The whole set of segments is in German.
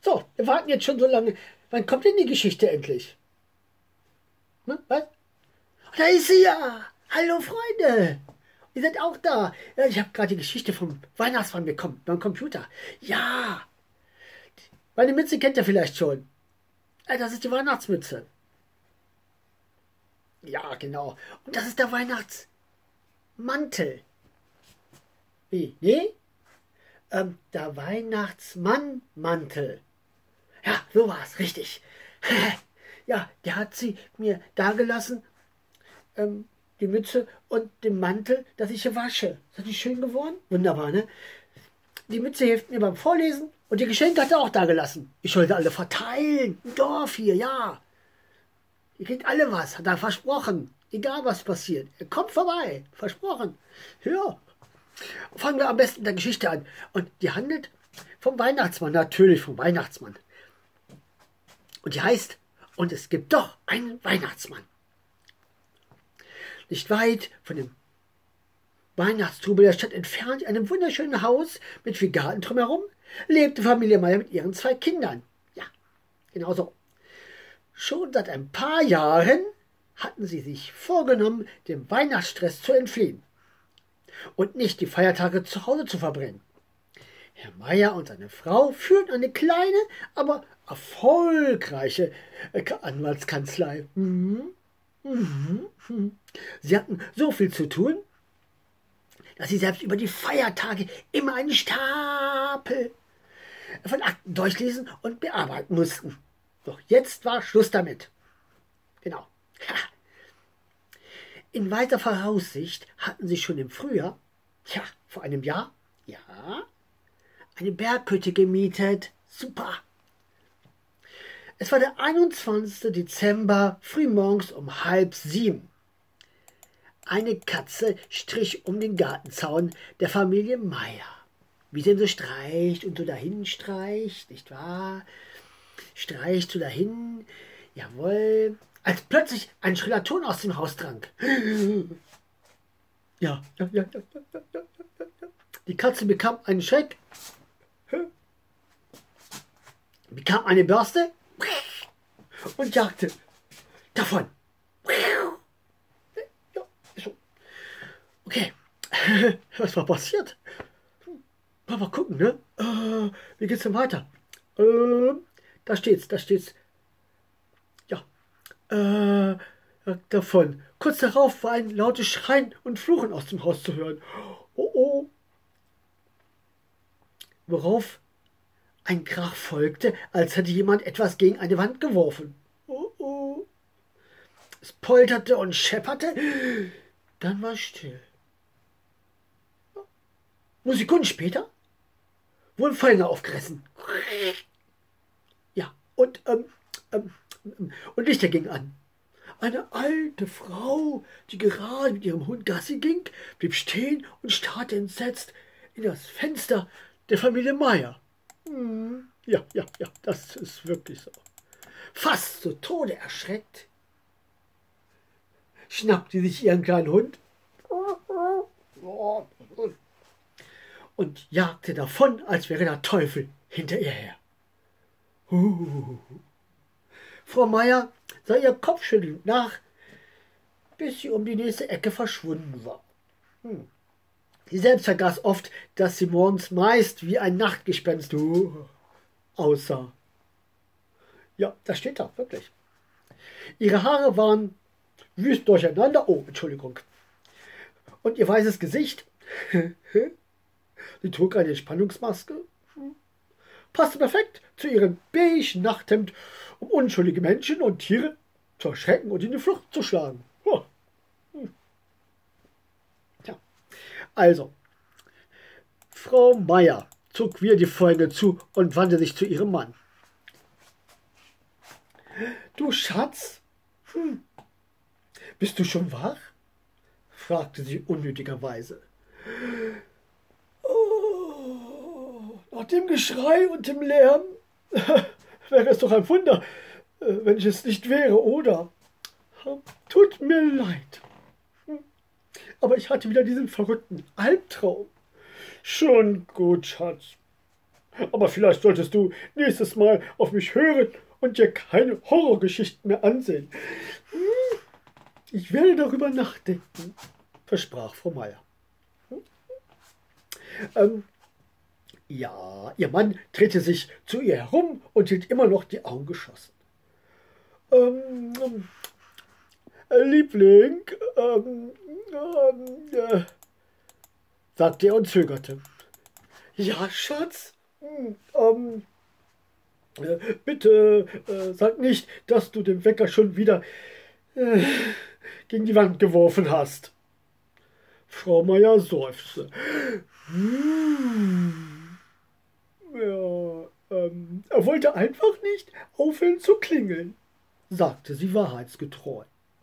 So, wir warten jetzt schon so lange. Wann kommt denn die Geschichte endlich? Ne? Was? Da ist sie ja! Hallo Freunde! Ihr seid auch da. Ja, ich habe gerade die Geschichte vom Weihnachtsmann bekommen, beim Computer. Ja! Meine Mütze kennt ihr vielleicht schon. Ja, das ist die Weihnachtsmütze. Ja, genau. Und das ist der Weihnachtsmantel. Wie? Nee? Der Weihnachtsmannmantel. Ja, so war's, richtig. Ja, der hat sie mir dagelassen, die Mütze und den Mantel, dass ich hier wasche. Ist das nicht schön geworden? Wunderbar, ne? Die Mütze hilft mir beim Vorlesen und die Geschenke hat er auch dagelassen. Ich sollte alle verteilen. Im Dorf hier, ja. Ihr kriegt alle was, hat er versprochen. Egal was passiert. Er kommt vorbei. Versprochen. Ja. Fangen wir am besten mit der Geschichte an. Und die handelt vom Weihnachtsmann. Natürlich vom Weihnachtsmann. Und die heißt, und es gibt doch einen Weihnachtsmann. Nicht weit von dem Weihnachtstrubel der Stadt entfernt, in einem wunderschönen Haus mit viel Garten drumherum, lebte Familie Meier mit ihren 2 Kindern. Ja, genau so. Schon seit ein paar Jahren hatten sie sich vorgenommen, dem Weihnachtsstress zu entfliehen und nicht die Feiertage zu Hause zu verbringen. Herr Meier und seine Frau führten eine kleine, aber erfolgreiche Anwaltskanzlei. Sie hatten so viel zu tun, dass sie selbst über die Feiertage immer einen Stapel von Akten durchlesen und bearbeiten mussten. Doch jetzt war Schluss damit. Genau. In weiter Voraussicht hatten sie schon im Frühjahr, ja, vor einem Jahr, ja, eine Berghütte gemietet. Super. Es war der 21. Dezember, frühmorgens um 6:30. Eine Katze strich um den Gartenzaun der Familie Meier. Wie sie so streicht und so dahin streicht, nicht wahr? Streicht so dahin, jawohl. Als plötzlich ein schriller Ton aus dem Haus drang. Ja. Die Katze bekam einen Schreck, bekam eine Bürste und jagte davon. Okay, was war passiert? Mal gucken, ne? Wie geht's denn weiter? Da steht's. Ja, davon. Kurz darauf war ein lautes Schreien und Fluchen aus dem Haus zu hören. Oh. Worauf ein Krach folgte, als hätte jemand etwas gegen eine Wand geworfen. Oh. Es polterte und schepperte, dann war es still. Nur Sekunden später wurden Fallen aufgerissen. Ja, und Lichter gingen an. Eine alte Frau, die gerade mit ihrem Hund Gassi ging, blieb stehen und starrte entsetzt in das Fenster der Familie Meier. Ja, das ist wirklich so. Fast zu Tode erschreckt, schnappte sich ihren kleinen Hund und jagte davon, als wäre der Teufel hinter ihr her. Frau Meier sah ihr kopfschüttelnd nach, bis sie um die nächste Ecke verschwunden war. Sie selbst vergaß oft, dass sie morgens meist wie ein Nachtgespenst aussah. Ja, das steht da, wirklich. Ihre Haare waren wüst durcheinander. Oh, Entschuldigung. Und ihr weißes Gesicht, sie trug eine Entspannungsmaske, passte perfekt zu ihrem beigen Nachthemd, um unschuldige Menschen und Tiere zu erschrecken und in die Flucht zu schlagen. Ja. Also, Frau Meier zog wieder die Vorhänge zu und wandte sich zu ihrem Mann. Du Schatz, bist du schon wach? Fragte sie unnötigerweise. Oh, nach dem Geschrei und dem Lärm wäre es doch ein Wunder, wenn ich es nicht wäre, oder? Tut mir leid. Aber ich hatte wieder diesen verrückten Albtraum. Schon gut, Schatz. Aber vielleicht solltest du nächstes Mal auf mich hören und dir keine Horrorgeschichten mehr ansehen. Ich werde darüber nachdenken, versprach Frau Meier. Ja, ihr Mann drehte sich zu ihr herum und hielt immer noch die Augen geschlossen. Liebling, sagte er und zögerte. Ja, Schatz? Bitte sag nicht, dass du den Wecker schon wieder gegen die Wand geworfen hast. Frau Meier seufzte. Ja, er wollte einfach nicht aufhören zu klingeln, sagte sie wahrheitsgetreu.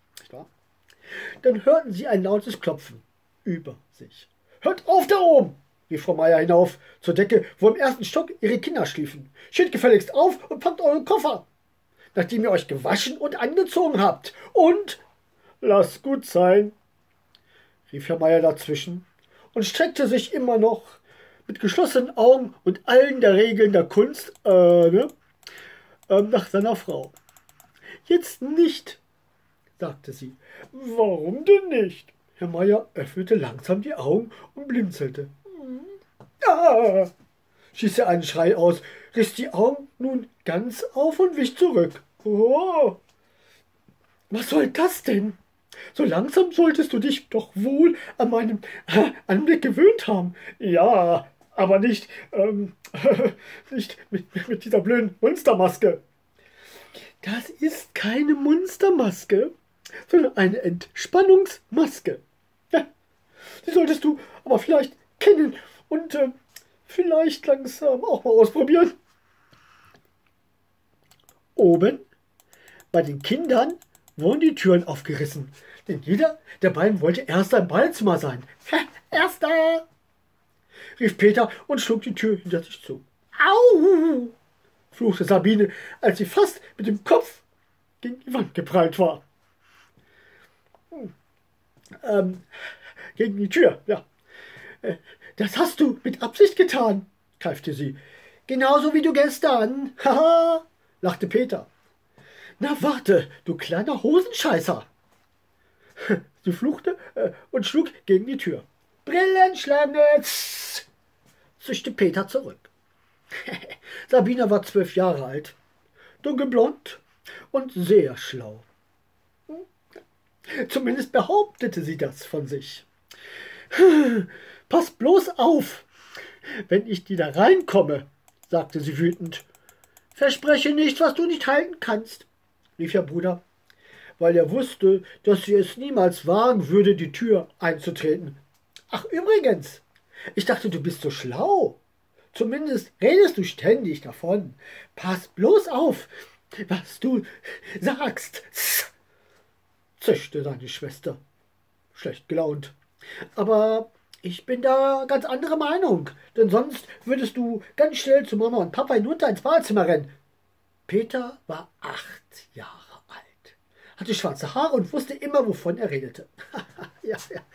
Dann hörten sie ein lautes Klopfen über sich. Hört auf da oben, rief Frau Meier hinauf zur Decke, wo im ersten Stock ihre Kinder schliefen. Steht gefälligst auf und packt euren Koffer, nachdem ihr euch gewaschen und angezogen habt. Und lasst gut sein, rief Herr Meier dazwischen und streckte sich immer noch mit geschlossenen Augen und allen der Regeln der Kunst nach seiner Frau. Jetzt nicht, sagte sie. Warum denn nicht? Herr Meier öffnete langsam die Augen und blinzelte. Ah! Stieß er einen Schrei aus, riss die Augen nun ganz auf und wich zurück. Oh! Was soll das denn? So langsam solltest du dich doch wohl an meinen Anblick gewöhnt haben. Ja, aber nicht, nicht mit dieser blöden Monstermaske. Das ist keine Monstermaske, sondern eine Entspannungsmaske. Ja, die solltest du aber vielleicht kennen und vielleicht langsam auch mal ausprobieren. Oben bei den Kindern wurden die Türen aufgerissen, denn jeder der beiden wollte Erster im Badezimmer sein. Erster! Rief Peter und schlug die Tür hinter sich zu. Au! Fluchte Sabine, als sie fast mit dem Kopf gegen die Wand geprallt war. Gegen die Tür, ja. Das hast du mit Absicht getan, keifte sie. Genauso wie du gestern. Haha, lachte Peter. Na warte, du kleiner Hosenscheißer. Sie fluchte und schlug gegen die Tür. Brillenschlange, zischte Peter zurück. Sabine war 12 Jahre alt, dunkelblond und sehr schlau. Zumindest behauptete sie das von sich. Pass bloß auf, wenn ich da reinkomme, sagte sie wütend. Verspreche nicht, was du nicht halten kannst, rief ihr Bruder, weil er wusste, dass sie es niemals wagen würde, die Tür einzutreten. Ach, übrigens, ich dachte, du bist so schlau. Zumindest redest du ständig davon. Pass bloß auf, was du sagst, zischte seine Schwester, schlecht gelaunt. Aber ich bin da ganz anderer Meinung, denn sonst würdest du ganz schnell zu Mama und Papa hinunter ins Badezimmer rennen. Peter war 8 Jahre alt, hatte schwarze Haare und wusste immer, wovon er redete. ja.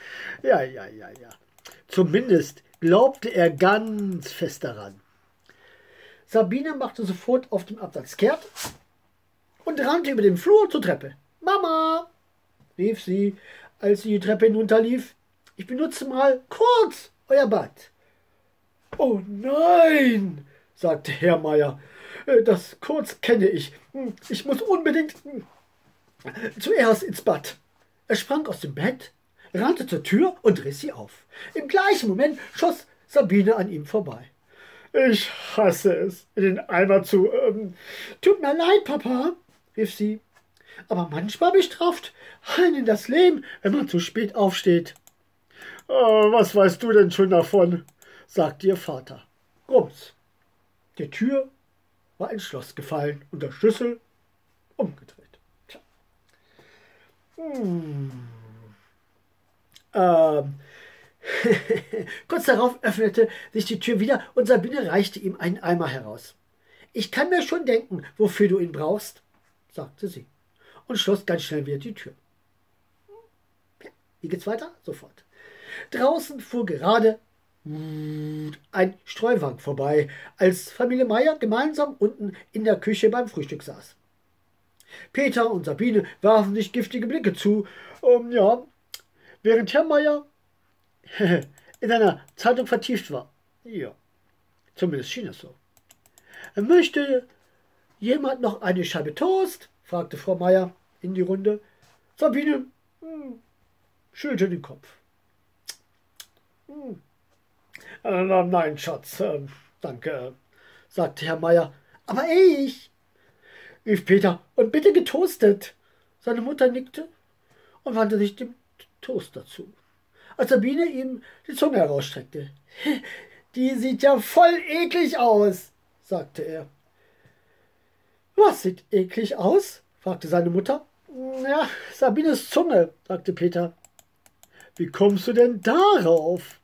Zumindest glaubte er ganz fest daran. Sabine machte sofort auf dem Absatz kehrt und rannte über den Flur zur Treppe. »Mama«, rief sie, als sie die Treppe hinunterlief, »ich benutze mal kurz euer Bad.« »Oh nein«, sagte Herr Meier, »das kurz kenne ich. Ich muss unbedingt zuerst ins Bad.« Er sprang aus dem Bett, rannte zur Tür und riss sie auf. Im gleichen Moment schoss Sabine an ihm vorbei. »Ich hasse es, in den Eimer zu... »Tut mir leid, Papa«, rief sie, »aber manchmal bestraft einen das Leben, wenn man zu spät aufsteht.« »Was weißt du denn schon davon?« sagte ihr Vater. Rums. Die Tür war ins Schloss gefallen und der Schlüssel umgedreht. Tja. Kurz darauf öffnete sich die Tür wieder und Sabine reichte ihm einen Eimer heraus. »Ich kann mir schon denken, wofür du ihn brauchst«, sagte sie und schloss ganz schnell wieder die Tür. Ja, wie geht's weiter? Sofort. Draußen fuhr gerade ein Streuwagen vorbei, als Familie Meier gemeinsam unten in der Küche beim Frühstück saß. Peter und Sabine warfen sich giftige Blicke zu, ja, während Herr Meier in einer Zeitung vertieft war. Ja, zumindest schien es so. Möchte jemand noch eine Scheibe Toast? Fragte Frau Meier in die Runde. Sabine schüttelte den Kopf. Nein, Schatz, danke, sagte Herr Meier. Aber ich, rief Peter, und bitte getoastet. Seine Mutter nickte und wandte sich dem Toaster zu, als Sabine ihm die Zunge herausstreckte. Die sieht ja voll eklig aus, sagte er. Was sieht eklig aus? Fragte seine Mutter. Ja, Sabines Zunge, sagte Peter. Wie kommst du denn darauf?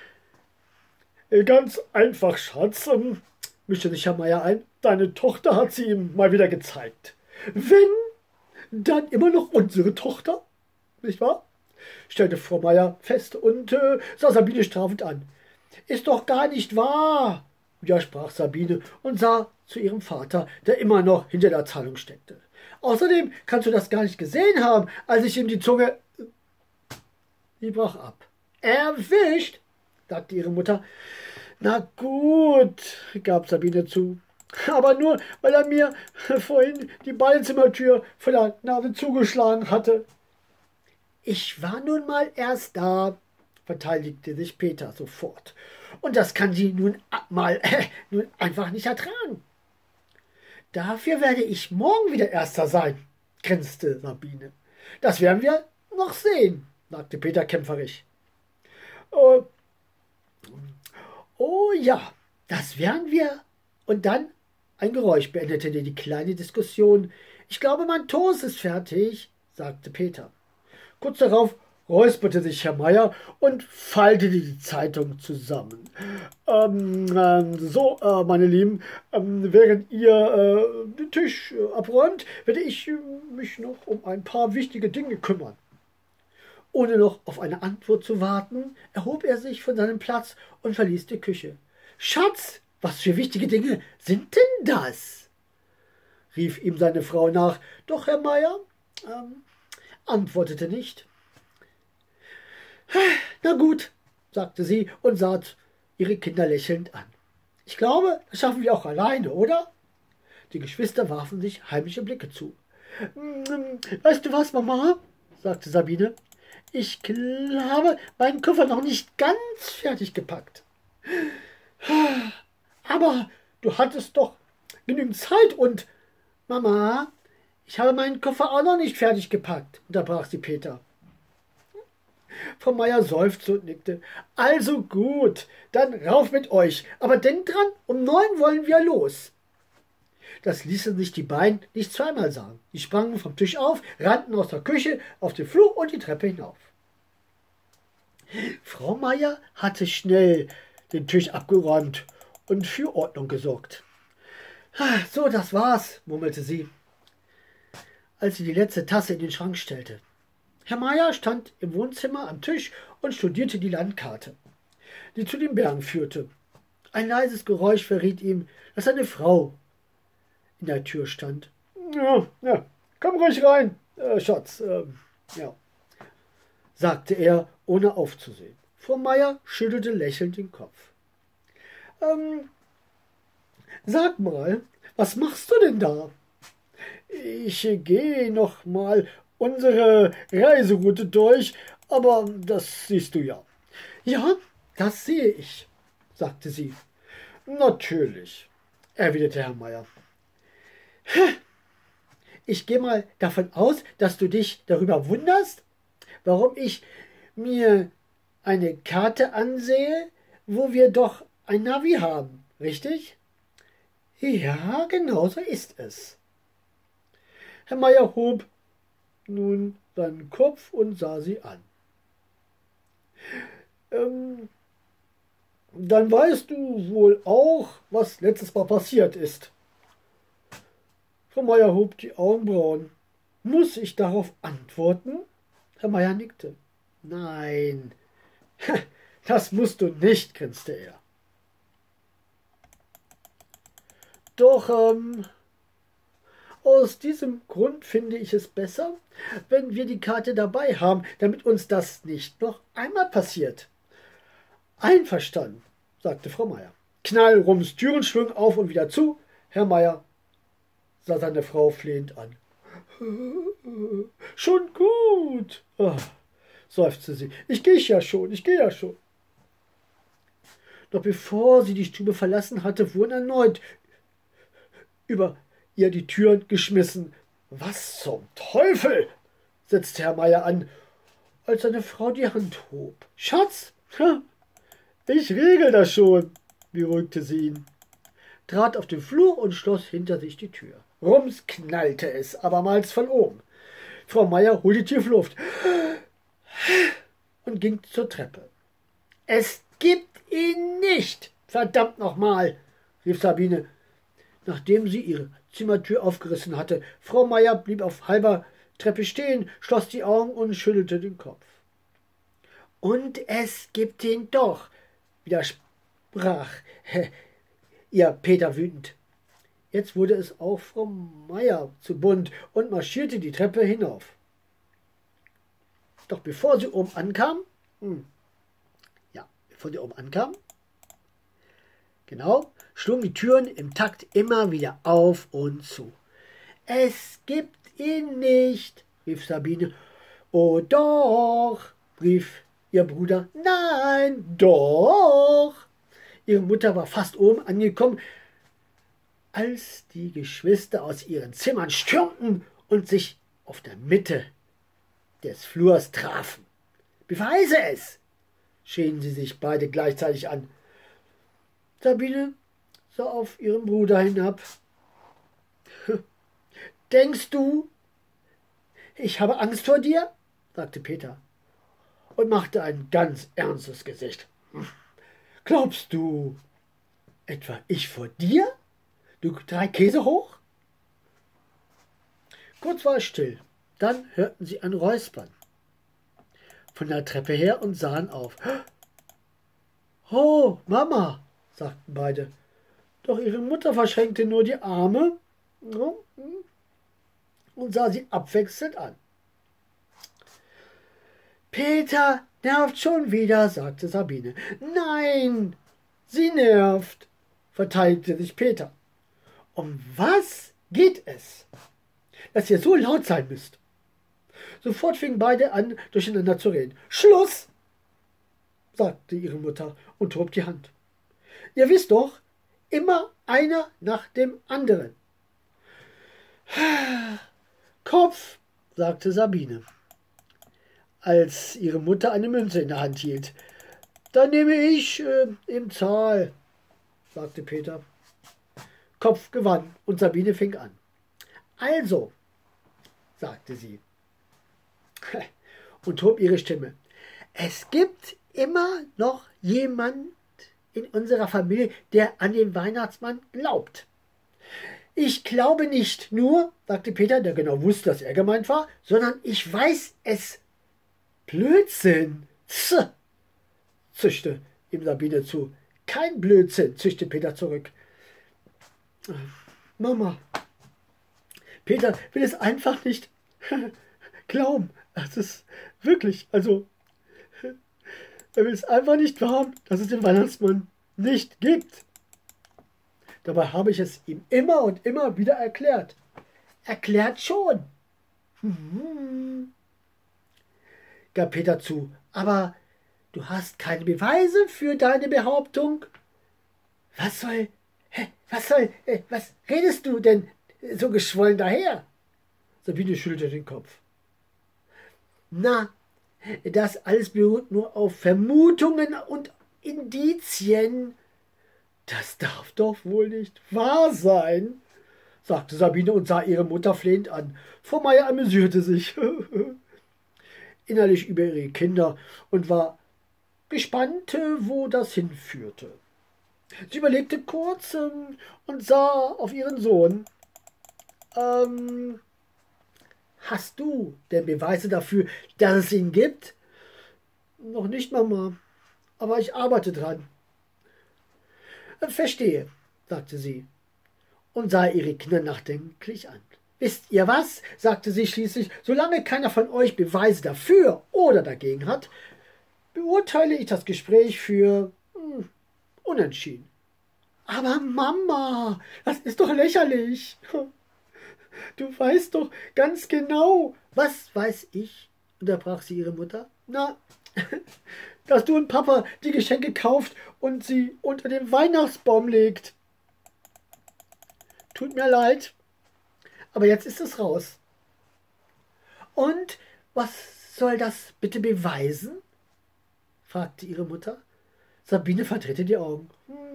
Ganz einfach, Schatz, mischte sich Herr Meier ein. Deine Tochter hat sie ihm mal wieder gezeigt. Wenn, dann immer noch unsere Tochter, nicht wahr? Stellte Frau Meier fest und sah Sabine strafend an. Ist doch gar nicht wahr, widersprach Sabine und sah zu ihrem Vater, der immer noch hinter der Zahlung steckte. Außerdem kannst du das gar nicht gesehen haben, als ich ihm die Zunge... Sie brach ab. Erwischt, sagte ihre Mutter. Na gut, gab Sabine zu. Aber nur, weil er mir vorhin die Badezimmertür vor der Nase zugeschlagen hatte. Ich war nun mal erst da, verteidigte sich Peter sofort. Und das kann sie nun einfach nicht ertragen. Dafür werde ich morgen wieder Erster sein, grinste Sabine. Das werden wir noch sehen, sagte Peter kämpferisch. Oh ja, das werden wir. Und dann ein Geräusch beendete die kleine Diskussion. Ich glaube, mein Toast ist fertig, sagte Peter. Kurz darauf räusperte sich Herr Meier und faltete die Zeitung zusammen. Meine Lieben, während ihr den Tisch abräumt, werde ich mich noch um ein paar wichtige Dinge kümmern. Ohne noch auf eine Antwort zu warten, erhob er sich von seinem Platz und verließ die Küche. Schatz, was für wichtige Dinge sind denn das? Rief ihm seine Frau nach. Doch Herr Meier antwortete nicht. Na gut, sagte sie und sah ihre Kinder lächelnd an. Ich glaube, das schaffen wir auch alleine, oder? Die Geschwister warfen sich heimliche Blicke zu. Weißt du was, Mama? Sagte Sabine. Ich habe meinen Koffer noch nicht ganz fertig gepackt. Aber du hattest doch genügend Zeit und... Mama, ich habe meinen Koffer auch noch nicht fertig gepackt, unterbrach sie Peter. Frau Meier seufzte und nickte. Also gut, dann rauf mit euch. Aber denkt dran, um 9 wollen wir los. Das ließen sich die beiden nicht zweimal sagen. Die sprangen vom Tisch auf, rannten aus der Küche auf den Flur und die Treppe hinauf. Frau Meier hatte schnell den Tisch abgeräumt und für Ordnung gesorgt. So, das war's, murmelte sie, als sie die letzte Tasse in den Schrank stellte. Herr Meier stand im Wohnzimmer am Tisch und studierte die Landkarte, die zu den Bergen führte. Ein leises Geräusch verriet ihm, dass seine Frau in der Tür stand. Ja, komm ruhig rein, Schatz, ja, sagte er, ohne aufzusehen. Frau Meier schüttelte lächelnd den Kopf. Sag mal, was machst du denn da? Ich gehe noch mal unsere Reiseroute durch, aber das siehst du ja. Ja, das sehe ich, sagte sie. Natürlich, erwiderte Herr Meier. Ich gehe mal davon aus, dass du dich darüber wunderst, warum ich mir eine Karte ansehe, wo wir doch ein Navi haben, richtig? Ja, genau so ist es. Herr Meier hob nun seinen Kopf und sah sie an. Dann weißt du wohl auch, was letztes Mal passiert ist. Frau Meier hob die Augenbrauen. Muss ich darauf antworten? Herr Meier nickte. Nein, Das musst du nicht, grinste er. Doch aus diesem Grund finde ich es besser, wenn wir die Karte dabei haben, damit uns das nicht noch einmal passiert. Einverstanden, sagte Frau Meier. Knall, rums, Türen schwingen auf und wieder zu. Herr Meier sah seine Frau flehend an. Schon gut, seufzte sie. Ich gehe ja schon. Doch bevor sie die Stube verlassen hatte, wurden erneut über ihr die Türen geschmissen. Was zum Teufel? Setzte Herr Meier an, als seine Frau die Hand hob. Schatz, ich regel das schon, beruhigte sie ihn, trat auf den Flur und schloss hinter sich die Tür. Rums knallte es abermals von oben. Frau Meier holte tief Luft und ging zur Treppe. Es gibt ihn nicht, verdammt nochmal, rief Sabine, nachdem sie ihre Zimmertür aufgerissen hatte. Frau Meier blieb auf halber Treppe stehen, schloss die Augen und schüttelte den Kopf. Und es gibt ihn doch, widersprach ihr Peter wütend. Jetzt wurde es auch Frau Meier zu bunt und marschierte die Treppe hinauf. Doch bevor sie oben ankam, schlugen die Türen im Takt immer wieder auf und zu. Es gibt ihn nicht, rief Sabine. Oh doch, rief ihr Bruder. Nein, doch. Ihre Mutter war fast oben angekommen, als die Geschwister aus ihren Zimmern stürmten und sich auf der Mitte des Flurs trafen. Beweise es, schrien sie sich beide gleichzeitig an. Sabine sah auf ihren Bruder hinab. Denkst du, ich habe Angst vor dir? Sagte Peter und machte ein ganz ernstes Gesicht. Glaubst du etwa ich vor dir? Du 3 Käse hoch? Kurz war es still. Dann hörten sie ein Räuspern von der Treppe her und sahen auf. Oh, Mama, sagten beide. Doch ihre Mutter verschränkte nur die Arme und sah sie abwechselnd an. Peter nervt schon wieder, sagte Sabine. Nein, sie nervt, verteidigte sich Peter. Um was geht es, dass ihr so laut sein müsst? Sofort fingen beide an, durcheinander zu reden. Schluss, sagte ihre Mutter und hob die Hand. Ihr wisst doch, immer einer nach dem anderen. Kopf, sagte Sabine, als ihre Mutter eine Münze in der Hand hielt. Dann nehme ich im Zahl, sagte Peter. Kopf gewann und Sabine fing an. Also, sagte sie und hob ihre Stimme. Es gibt immer noch jemand in unserer Familie, der an den Weihnachtsmann glaubt. Ich glaube nicht nur, sagte Peter, der genau wusste, dass er gemeint war, sondern ich weiß es. Blödsinn, zischte ihm Sabine zu. Kein Blödsinn, zischte Peter zurück. Mama, Peter will es einfach nicht glauben. Das ist wirklich, also, er will es einfach nicht glauben, dass es den Weihnachtsmann nicht gibt. Dabei habe ich es ihm immer und immer wieder erklärt. Erklärt schon, gab Peter zu. Aber du hast keine Beweise für deine Behauptung? Was redest du denn so geschwollen daher? Sabine schüttelte den Kopf. Na, das alles beruht nur auf Vermutungen und Indizien. Das darf doch wohl nicht wahr sein, sagte Sabine und sah ihre Mutter flehend an. Frau Meier amüsierte sich innerlich über ihre Kinder und war gespannt, wo das hinführte. Sie überlegte kurz und sah auf ihren Sohn. Hast du denn Beweise dafür, dass es ihn gibt? Noch nicht, Mama, aber ich arbeite dran. Verstehe, sagte sie und sah ihre Kinder nachdenklich an. Wisst ihr was? Sagte sie schließlich, solange keiner von euch Beweise dafür oder dagegen hat, beurteile ich das Gespräch für unentschieden. Aber Mama, das ist doch lächerlich. Du weißt doch ganz genau. Was weiß ich? Unterbrach sie ihre Mutter. Na, dass du und Papa die Geschenke kauft und sie unter den Weihnachtsbaum legt. Tut mir leid, aber jetzt ist es raus. Und was soll das bitte beweisen? Fragte ihre Mutter. Sabine verdrehte die Augen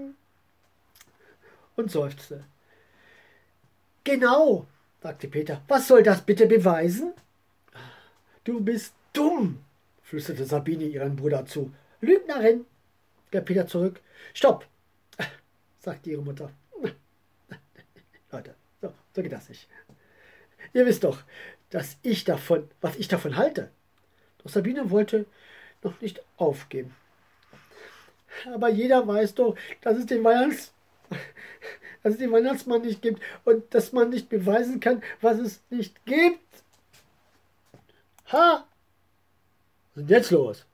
Und seufzte. Genau, sagte Peter. Was soll das bitte beweisen? Du bist dumm, flüsterte Sabine ihrem Bruder zu. Lügnerin, gab Peter zurück. Stopp, sagte ihre Mutter. Leute, so geht das nicht. Ihr wisst doch, was ich davon halte. Doch Sabine wollte noch nicht aufgeben. Aber jeder weiß doch, dass es den Weihnachtsmann nicht gibt und dass man nicht beweisen kann, was es nicht gibt. Ha! Was ist denn jetzt los?